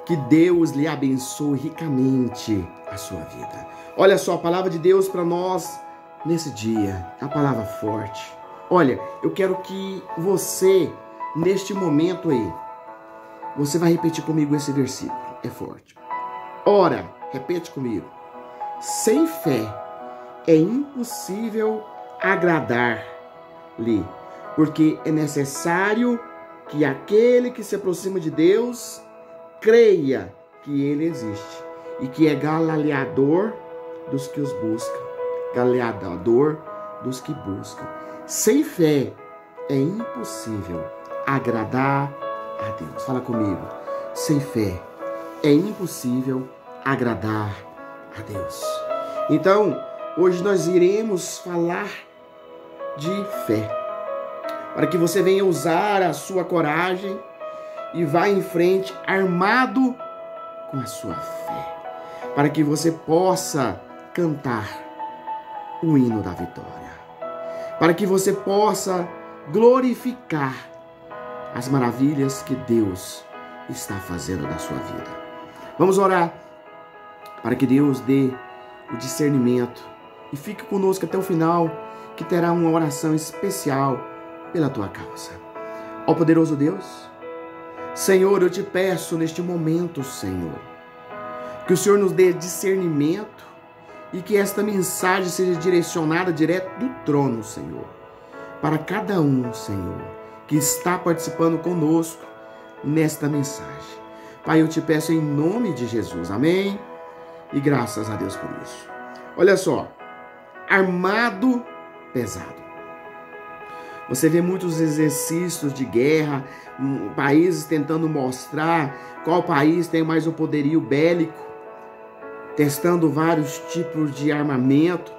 Que Deus lhe abençoe ricamente a sua vida. Olha só, a palavra de Deus para nós nesse dia, a palavra forte. Olha, eu quero que você, neste momento aí, você vai repetir comigo esse versículo, é forte. Ora, repete comigo. Sem fé é impossível agradar-lhe, porque é necessário que aquele que se aproxima de Deus creia que ele existe e que é galardoador dos que os buscam. Galardoador dos que buscam. Sem fé é impossível agradar a Deus. Fala comigo. Sem fé é impossível agradar a Deus. Então, hoje nós iremos falar de fé, para que você venha usar a sua coragem e vá em frente armado com a sua fé, para que você possa cantar o hino da vitória, para que você possa glorificar as maravilhas que Deus está fazendo na sua vida. Vamos orar para que Deus dê o discernimento e fique conosco até o final, que terá uma oração especial pela tua causa. Ó poderoso Deus, Senhor, eu te peço neste momento, Senhor, que o Senhor nos dê discernimento e que esta mensagem seja direcionada direto do trono, Senhor, para cada um, Senhor, que está participando conosco nesta mensagem. Pai, eu te peço em nome de Jesus, amém? E graças a Deus por isso. Olha só, armado pesado. Você vê muitos exercícios de guerra, países tentando mostrar qual país tem mais o poderio bélico, testando vários tipos de armamento,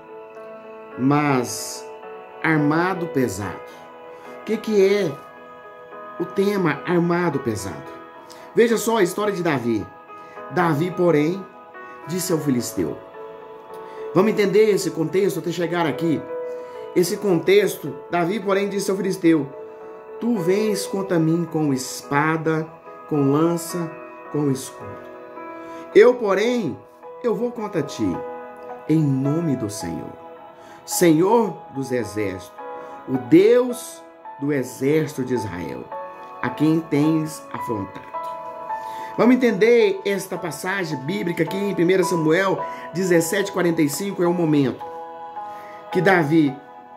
mas armado pesado. O que é o tema armado pesado? Veja só a história de Davi. Davi, porém, disse ao filisteu. Vamos entender esse contexto até chegar aqui. Esse contexto, Davi, porém, disse ao filisteu: tu vens contra mim com espada, com lança, com escudo. Eu, porém, eu vou contra ti, em nome do Senhor, Senhor dos exércitos, o Deus do exército de Israel, a quem tens afrontado. Vamos entender esta passagem bíblica aqui em 1 Samuel 17:45, é o momento que Davi,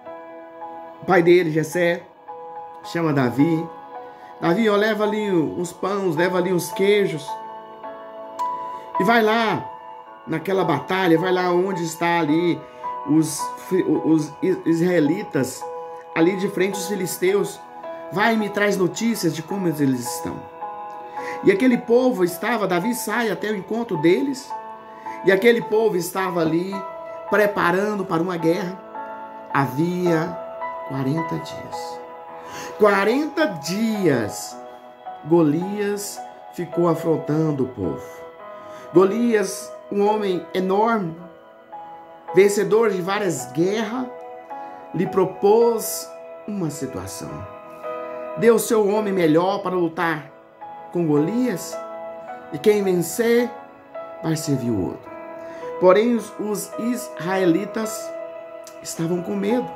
o pai dele, Jessé, chama Davi. Davi, ó, leva ali uns pães, leva ali uns queijos e vai lá naquela batalha, vai lá onde está ali os israelitas, ali de frente os filisteus. Vai e me traz notícias de como eles estão. E aquele povo estava, Davi sai até o encontro deles, e aquele povo estava ali preparando para uma guerra. Havia 40 dias. 40 dias Golias ficou afrontando o povo. Golias, um homem enorme, vencedor de várias guerras, lhe propôs uma situação. Deu seu homem melhor para lutar com Golias, e quem vencer vai servir o outro. Porém, os israelitas estavam com medo.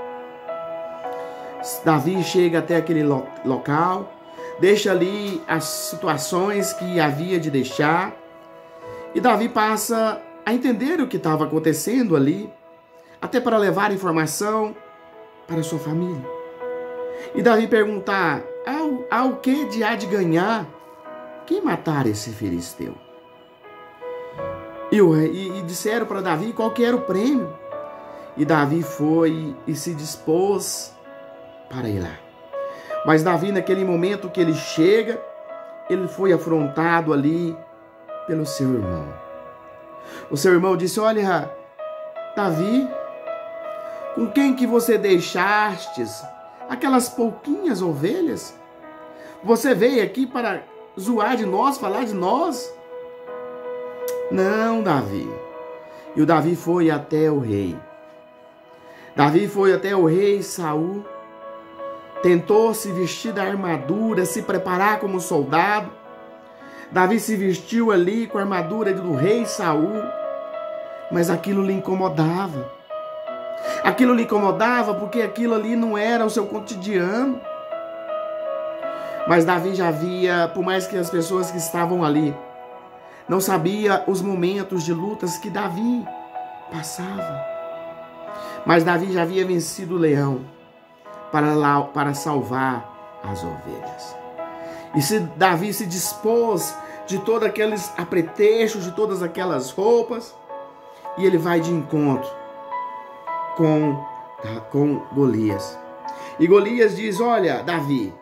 Davi chega até aquele local, deixa ali as situações que havia de deixar, e Davi passa a entender o que estava acontecendo ali, até para levar informação para sua família. E Davi perguntar: ao que de há de ganhar quem matar esse filisteu? E disseram para Davi qual que era o prêmio. E Davi foi e se dispôs para ir lá. Mas Davi, naquele momento que ele chega, ele foi afrontado ali pelo seu irmão. O seu irmão disse: olha, Davi, com quem que você deixastes aquelas pouquinhas ovelhas? Você veio aqui para zoar de nós, falar de nós? Não, Davi. E o Davi foi até o rei. Davi foi até o rei Saul, tentou se vestir da armadura, se preparar como soldado. Davi se vestiu ali com a armadura do rei Saul, mas aquilo lhe incomodava. Aquilo lhe incomodava porque aquilo ali não era o seu cotidiano. Mas Davi já via, por mais que as pessoas que estavam ali não sabiam os momentos de lutas que Davi passava. Mas Davi já havia vencido o leão para salvar as ovelhas. E se Davi se dispôs de todos aqueles apetrechos, de todas aquelas roupas, e ele vai de encontro com Golias. E Golias diz: olha, Davi,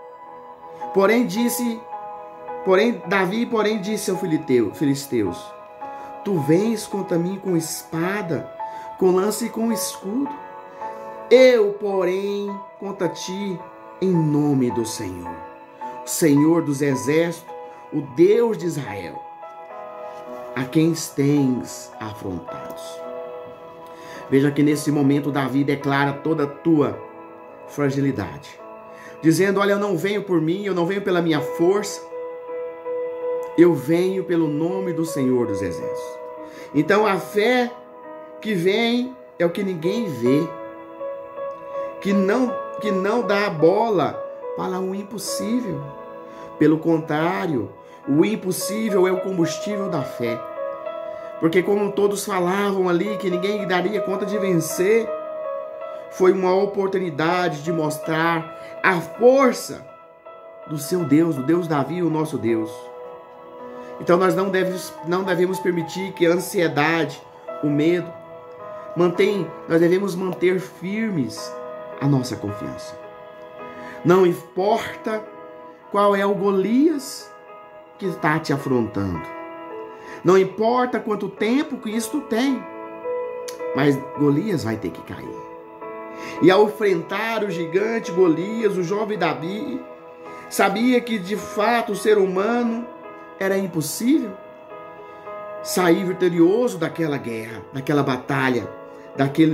Davi disse aos filisteus: tu vens contra mim com espada, com lança e com escudo. Eu, porém, contra ti em nome do Senhor, o Senhor dos exércitos, o Deus de Israel, a quem tens afrontados. Veja que nesse momento Davi declara toda a tua fragilidade, dizendo: olha, eu não venho por mim, eu não venho pela minha força, eu venho pelo nome do Senhor dos exércitos. Então a fé que vem é o que ninguém vê, que não dá bola para o impossível. Pelo contrário, o impossível é o combustível da fé. Porque como todos falavam ali que ninguém daria conta de vencer, foi uma oportunidade de mostrar a força do seu Deus, do Deus Davi, o nosso Deus. Então nós não devemos permitir que a ansiedade, o medo, nós devemos manter firmes a nossa confiança. Não importa qual é o Golias que está te afrontando. Não importa quanto tempo que isto tem, mas Golias vai ter que cair. E ao enfrentar o gigante Golias, o jovem Davi sabia que de fato o ser humano era impossível sair vitorioso daquela guerra, daquela batalha, daquele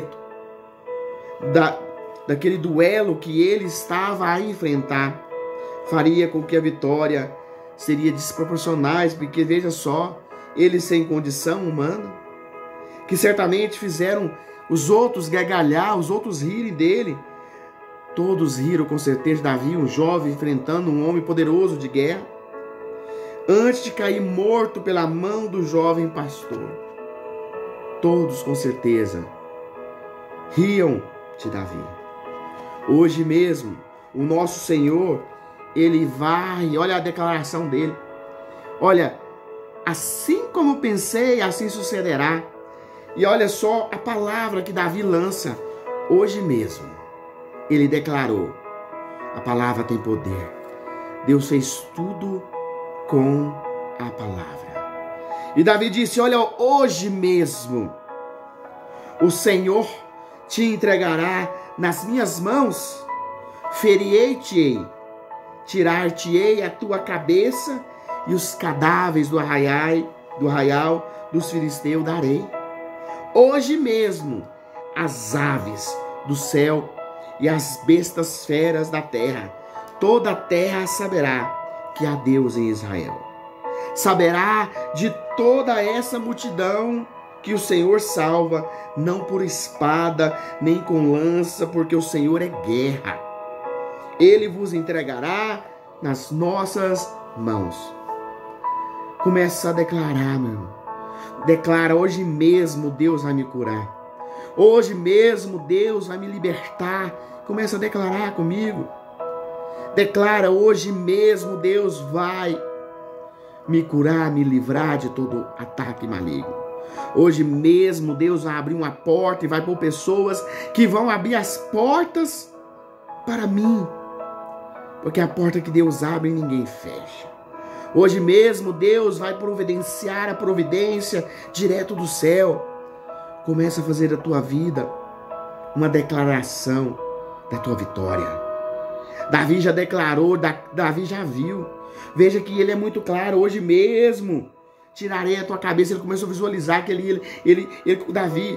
duelo que ele estava a enfrentar. Faria com que a vitória seria desproporcional, porque veja só, ele sem condição humana, que certamente fizeram os outros gargalhar, os outros rirem dele. Todos riram com certeza. Davi, um jovem enfrentando um homem poderoso de guerra, antes de cair morto pela mão do jovem pastor. Todos com certeza riam de Davi. Hoje mesmo, o nosso Senhor, ele vai, olha a declaração dele: olha, assim como pensei, assim sucederá. E olha só a palavra que Davi lança hoje mesmo. Ele declarou: a palavra tem poder. Deus fez tudo com a palavra. E Davi disse: olha, hoje mesmo o Senhor te entregará nas minhas mãos, ferirei-te-ei, tirar-te-ei a tua cabeça, e os cadáveres do arraial dos filisteus darei. Hoje mesmo as aves do céu e as bestas feras da terra, toda a terra saberá que há Deus em Israel. Saberá de toda essa multidão que o Senhor salva, não por espada, nem com lança, porque o Senhor é guerra. Ele vos entregará nas nossas mãos. Começa a declarar, meu irmão. Declara: hoje mesmo Deus vai me curar. Hoje mesmo Deus vai me libertar. Começa a declarar comigo. Declara: hoje mesmo Deus vai me curar, me livrar de todo ataque maligno. Hoje mesmo Deus vai abrir uma porta e vai pôr pessoas que vão abrir as portas para mim. Porque a porta que Deus abre, ninguém fecha. Hoje mesmo Deus vai providenciar a providência direto do céu. Começa a fazer da tua vida uma declaração da tua vitória. Davi já declarou, Davi já viu. Veja que ele é muito claro: hoje mesmo tirarei a tua cabeça. Ele começou a visualizar que Davi,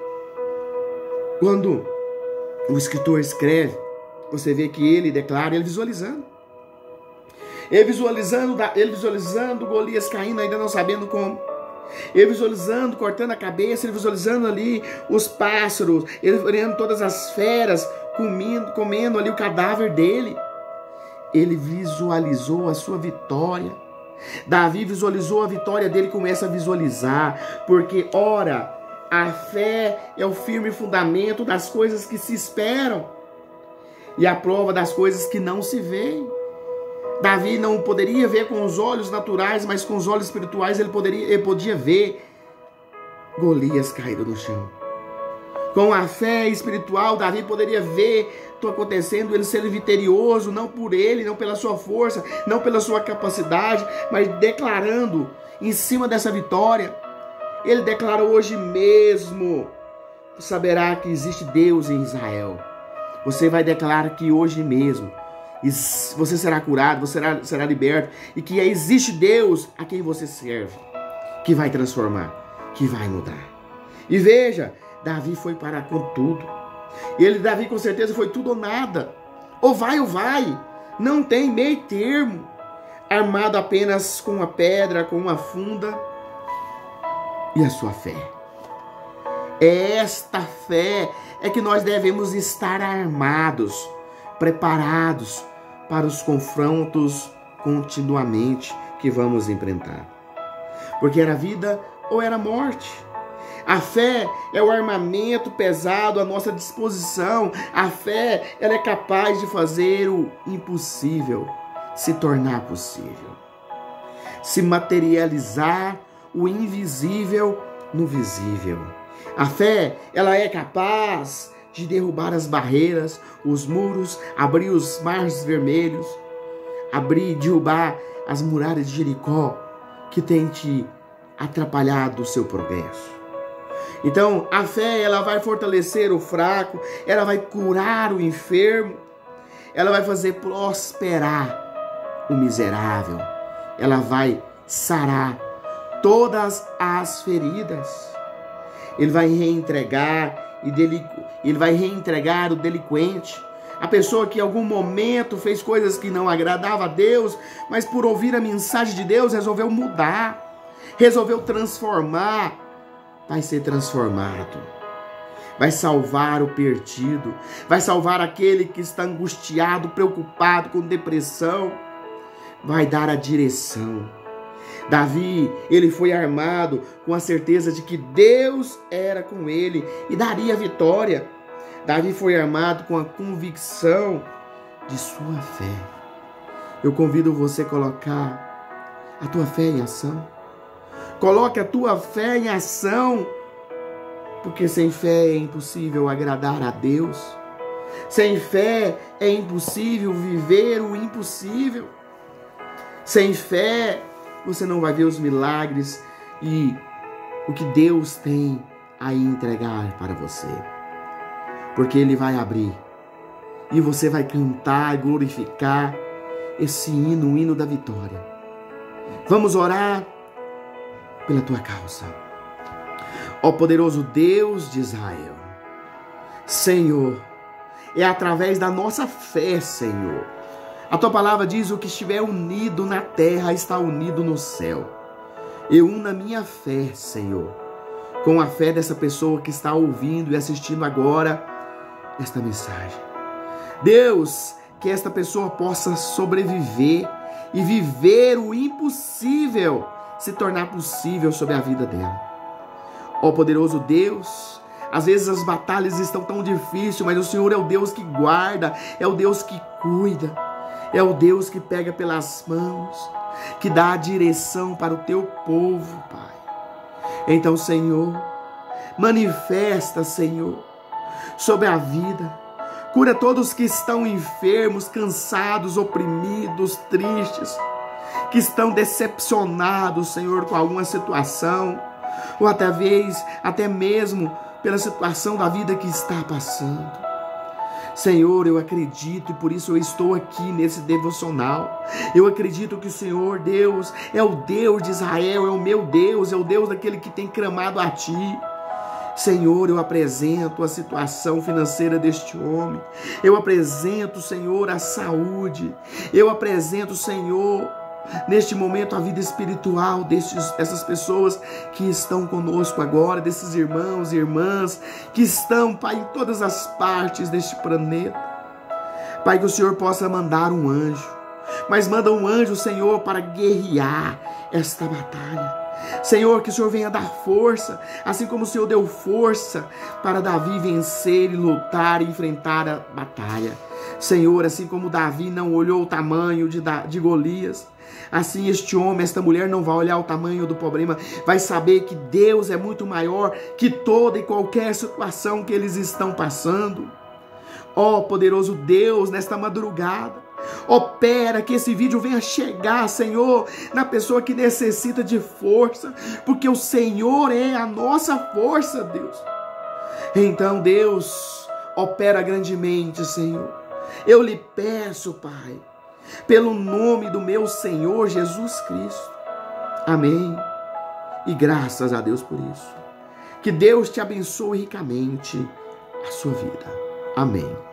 quando o escritor escreve, você vê que ele declara, ele visualizando. Ele visualizando Golias caindo, ainda não sabendo como. Ele visualizando, cortando a cabeça, ele visualizando ali os pássaros, ele olhando todas as feras, comendo ali o cadáver dele. Ele visualizou a sua vitória. Davi visualizou a vitória dele, começa a visualizar, porque ora, a fé é o firme fundamento das coisas que se esperam e a prova das coisas que não se veem. Davi não poderia ver com os olhos naturais, mas com os olhos espirituais ele podia ver Golias caído no chão. Com a fé espiritual, Davi poderia ver tudo acontecendo, ele sendo vitorioso, não por ele, não pela sua força, não pela sua capacidade, mas declarando em cima dessa vitória. Ele declara: hoje mesmo saberá que existe Deus em Israel. Você vai declarar que hoje mesmo você será curado, você será liberto, e que existe Deus a quem você serve, que vai transformar, que vai mudar. E veja, Davi foi para com tudo. Davi com certeza foi tudo ou nada. Ou vai. Não tem meio termo. Armado apenas com uma pedra, com uma funda e a sua fé. Esta fé é que nós devemos estar armados, preparados para os confrontos continuamente que vamos enfrentar. Porque era vida ou era morte. A fé é o armamento pesado à nossa disposição. A fé, ela é capaz de fazer o impossível se tornar possível. Se materializar o invisível no visível. A fé, ela é capaz de derrubar as barreiras, os muros, abrir os mares vermelhos, derrubar as muralhas de Jericó que tem te atrapalhado o seu progresso. Então, a fé, ela vai fortalecer o fraco, ela vai curar o enfermo, ela vai fazer prosperar o miserável, ela vai sarar todas as feridas. Ele vai reentregar o delinquente, a pessoa que em algum momento fez coisas que não agradavam a Deus, mas por ouvir a mensagem de Deus resolveu mudar, resolveu transformar. Vai ser transformado, vai salvar o perdido, vai salvar aquele que está angustiado, preocupado, com depressão, vai dar a direção. Davi, ele foi armado com a certeza de que Deus era com ele e daria a vitória. Davi foi armado com a convicção de sua fé. Eu convido você a colocar a tua fé em ação. Coloque a tua fé em ação, porque sem fé é impossível agradar a Deus. Sem fé é impossível viver o impossível. Sem fé você não vai ver os milagres e o que Deus tem a entregar para você. Porque Ele vai abrir e você vai cantar e glorificar esse hino, o hino da vitória. Vamos orar pela tua causa. Ó poderoso Deus de Israel, Senhor, é através da nossa fé, Senhor. A tua palavra diz: o que estiver unido na terra está unido no céu. Eu uno a minha fé, Senhor, com a fé dessa pessoa que está ouvindo e assistindo agora esta mensagem. Deus, que esta pessoa possa sobreviver e viver o impossível se tornar possível sobre a vida dela. Ó poderoso Deus, às vezes as batalhas estão tão difíceis, mas o Senhor é o Deus que guarda, é o Deus que cuida, é o Deus que pega pelas mãos, que dá a direção para o teu povo, Pai. Então, Senhor, manifesta, Senhor, sobre a vida. Cura todos que estão enfermos, cansados, oprimidos, tristes, que estão decepcionados, Senhor, com alguma situação, ou até mesmo pela situação da vida que está passando. Senhor, eu acredito e por isso eu estou aqui nesse devocional. Eu acredito que o Senhor Deus é o Deus de Israel, é o meu Deus, é o Deus daquele que tem clamado a Ti. Senhor, eu apresento a situação financeira deste homem. Eu apresento, Senhor, a saúde. Eu apresento, Senhor, neste momento a vida espiritual dessas pessoas que estão conosco agora, desses irmãos e irmãs que estão, Pai, em todas as partes deste planeta. Pai, que o Senhor possa mandar um anjo, mas manda um anjo, Senhor, para guerrear esta batalha. Senhor, que o Senhor venha dar força, assim como o Senhor deu força para Davi vencer e lutar e enfrentar a batalha. Senhor, assim como Davi não olhou o tamanho de Golias, assim este homem, esta mulher não vai olhar o tamanho do problema, vai saber que Deus é muito maior que toda e qualquer situação que eles estão passando. Ó poderoso Deus, nesta madrugada, opera que esse vídeo venha chegar, Senhor, na pessoa que necessita de força, porque o Senhor é a nossa força, Deus. Então, Deus, opera grandemente, Senhor. Eu lhe peço, Pai, pelo nome do meu Senhor Jesus Cristo. Amém. E graças a Deus por isso. Que Deus te abençoe ricamente a sua vida. Amém.